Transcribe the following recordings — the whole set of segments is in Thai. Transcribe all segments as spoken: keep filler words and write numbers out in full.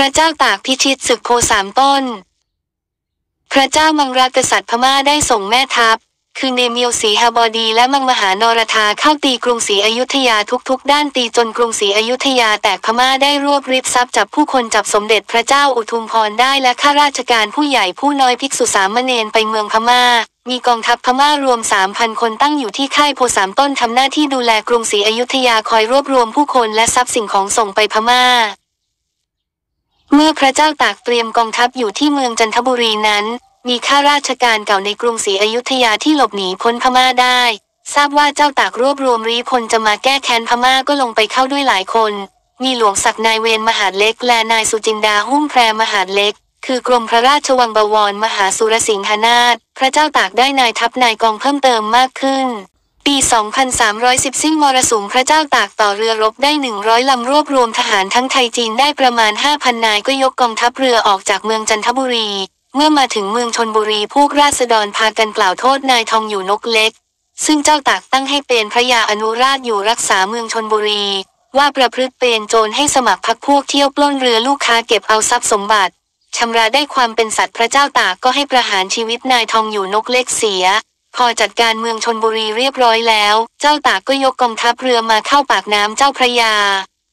ระเจ้าตากพิชิตศึกโพสามต้นพระเจ้ามังรากษัตริย์พม่าได้ส่งแม่ทัพคือเนเมียวศรีหบดีและมังมหานรธาเข้าตีกรุงศรีอยุธยาทุกๆด้านตีจนกรุงศรีอยุธยาแตกพม่าได้รวบริบทรัพย์จับผู้คนจับสมเด็จพระเจ้าอุทุมพรได้และข้าราชการผู้ใหญ่ผู้น้อยภิกษุสามเณรไปเมืองพม่ามีกองทัพพม่ารวม สามพัน คนตั้งอยู่ที่ค่ายโพสามต้นทำหน้าที่ดูแลกรุงศรีอยุธยาคอยรวบรวมผู้คนและทรัพย์สิ่งของส่งไปพม่าเมื่อพระเจ้าตากเตรียมกองทัพอยู่ที่เมืองจันทบุรีนั้นมีข้าราชการเก่าในกรุงศรีอยุธยาที่หลบหนีพ้นพม่าได้ทราบว่าเจ้าตากรวบรวมรีพลจะมาแก้แค้นพม่าก็ลงไปเข้าด้วยหลายคนมีหลวงศักดิ์นายเวรมหาดเล็กและนายสุจินดาหุ้มแพรมหาดเล็กคือกรมพระราชวังบวรมหาสุรสิงหนาถพระเจ้าตากได้นายทัพนายกองเพิ่มเติมมากขึ้นปี สองพันสามร้อยสิบ สิ้นมรสุมพระเจ้าตากต่อเรือรบได้หนึ่งร้อยลำรวบรวมทหารทั้งไทยจีนได้ประมาณ ห้าพัน นายก็ยกกองทัพเรือออกจากเมืองจันทบุรีเมื่อมาถึงเมืองชลบุรีพวกราษฎรพากันกล่าวโทษนายทองอยู่นกเล็กซึ่งเจ้าตากตั้งให้เป็นพระยาอนุราชอยู่รักษาเมืองชลบุรีว่าประพฤติเป็นโจรให้สมัครพรรคพวกเที่ยวปล้นเรือลูกค้าเก็บเอาทรัพย์สมบัติชำระได้ความเป็นสัตว์พระเจ้าตากก็ให้ประหารชีวิตนายทองอยู่นกเล็กเสียพอจัดการเมืองชลบุรีเรียบร้อยแล้วเจ้าตากก็ยกกองทัพเรือมาเข้าปากน้ำเจ้าพระยา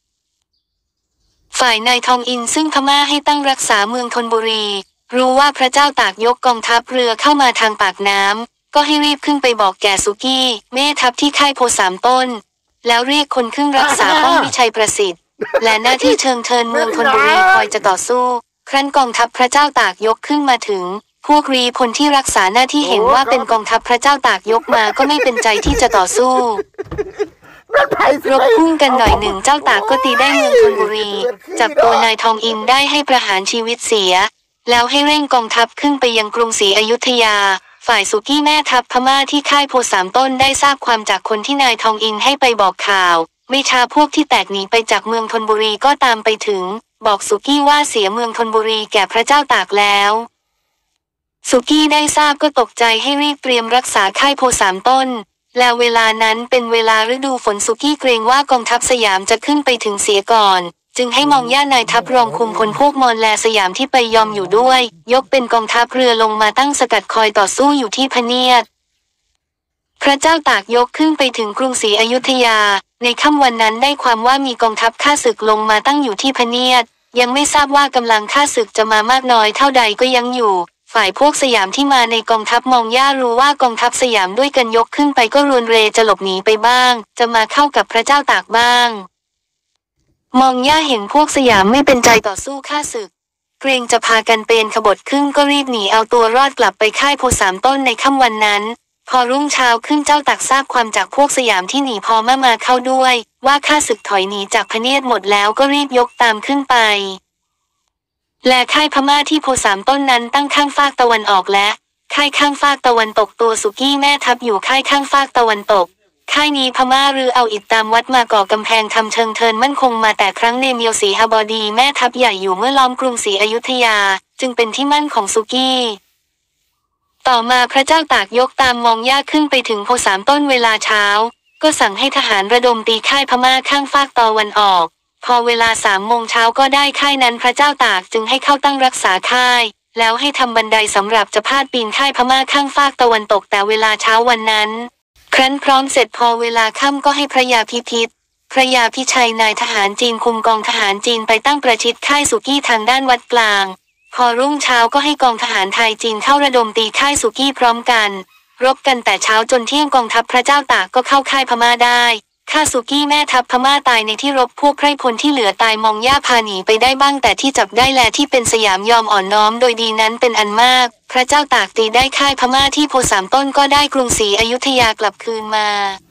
ฝ่ายนายทองอินซึ่งพม่าให้ตั้งรักษาเมืองชลบุรีรู้ว่าพระเจ้าตากยกกองทัพเรือเข้ามาทางปากน้ำก็ให้รีบขึ้นไปบอกแก่สุกี้แม่ทัพที่ค่ายโพสามต้นแล้วเรียกคนขึ้นรักษาป้องวิชัยประสิทธิ์และหน้าที่เชิงเทินเมืองชลบุรีคอยจะต่อสู้ครั้นกองทัพพระเจ้าตากยกขึ้นมาถึงพวกรีพลที่รักษาหน้าที่เห็นว่าเป็นกองทัพพระเจ้าตากยกมาก็ไม่เป็นใจที่จะต่อสู้รบพุ่งกันหน่อยหนึ่งเจ้าตากก็ตีได้เมืองชลบุรีจับตัวนายทองอินได้ให้ประหารชีวิตเสียแล้วให้เร่งกองทัพขึ้นไปยังกรุงศรีอยุธยาฝ่ายสุกี้แม่ทัพพม่าที่ค่ายโพสามต้นได้ทราบความจากคนที่นายทองอินให้ไปบอกข่าวไม่ช้าพวกที่แตกหนีไปจากเมืองธนบุรีก็ตามไปถึงบอกสุกี้ว่าเสียเมืองธนบุรีแก่พระเจ้าตากแล้วสุกี้ได้ทราบก็ตกใจให้รีบเตรียมรักษาค่ายโพสามต้นแล้วเวลานั้นเป็นเวลาฤดูฝนสุกี้เกรงว่ากองทัพสยามจะขึ้นไปถึงเสียก่อนจึงให้มองย่านายทัพรองคุมพลพวกมอญแลสยามที่ไปยอมอยู่ด้วยยกเป็นกองทัพเรือลงมาตั้งสกัดคอยต่อสู้อยู่ที่พะเนียดพระเจ้าตากยกขึ้นไปถึงกรุงศรีอยุธยาในค่ำวันนั้นได้ความว่ามีกองทัพข้าศึกลงมาตั้งอยู่ที่พะเนียดยังไม่ทราบว่ากำลังข้าศึกจะมามากน้อยเท่าใดก็ยังอยู่ฝ่ายพวกสยามที่มาในกองทัพมองย่ารู้ว่ากองทัพสยามด้วยกันยกขึ้นไปก็รวนเรจะหลบหนีไปบ้างจะมาเข้ากับพระเจ้าตากบ้างมองย่าเห็นพวกสยามไม่เป็นใจต่อสู้ข้าศึกเกรงจะพากันเป็นขบฏขึ้นก็รีบหนีเอาตัวรอดกลับไปค่ายโพสามต้นในค่ำวันนั้นพอรุ่งเช้าขึ้นเจ้าตากทราบความจากพวกสยามที่หนีพอมามาเข้าด้วยว่าข้าศึกถอยหนีจากพะเนียดหมดแล้วก็รีบยกตามขึ้นไปและค่ายพม่าที่โพสามต้นนั้นตั้งข้างฟากตะวันออกและค่ายข้างฟากตะวันตกตัวสุกี้แม่ทัพอยู่ค่ายข้างฟากตะวันตกค่ายนี้พม่ารื้อเอาอิฐตามวัดมาก่อกำแพงทำเชิงเทินมั่นคงมาแต่ครั้งเนเมียวศรีหบดีแม่ทัพใหญ่อยู่เมื่อล้อมกรุงศรีอยุธยาจึงเป็นที่มั่นของสุกี้ต่อมาพระเจ้าตากยกตามมองย่าขึ้นไปถึงโพสามต้นเวลาเช้าก็สั่งให้ทหารระดมตีค่ายพม่าข้างฟากตะวันออกพอเวลาสามโมงเช้าก็ได้ค่ายนั้นพระเจ้าตากจึงให้เข้าตั้งรักษาค่ายแล้วให้ทำบันไดสำหรับจะพาดปีนค่ายพม่าข้างฟากตะวันตกแต่เวลาเช้าวันนั้นครั้นพร้อมเสร็จพอเวลาค่ำก็ให้พระยาพิพิธพระยาพิชัยนายทหารจีนคุมกองทหารจีนไปตั้งประชิดค่ายสุกี้ทางด้านวัดกลางพอรุ่งเช้าก็ให้กองทหารไทยจีนเข้าระดมตีค่ายสุกี้พร้อมกันรบกันแต่เช้าจนเที่ยงกองทัพพระเจ้าตากก็เข้าค่ายพม่าได้ข้าสุกี้แม่ทัพพม่าตายในที่รบพวกไพร่พลที่เหลือตายมองย่าพาหนีไปได้บ้างแต่ที่จับได้แลที่เป็นสยามยอมอ่อนน้อมโดยดีนั้นเป็นอันมากพระเจ้าตากตีได้ค่ายพม่าที่โพสามต้นก็ได้กรุงศรีอยุธยากลับคืนมา